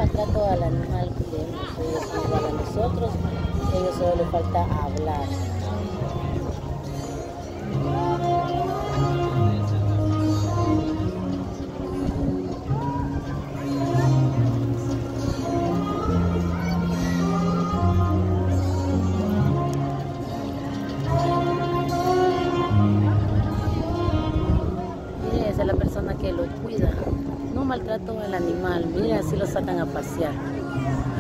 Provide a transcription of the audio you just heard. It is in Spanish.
maltrato al animal, ellos son igual a nosotros, ellos solo les falta hablar. Mire, esa es la persona que lo cuida. No maltrato al animal, mire, así lo sacan a pasear.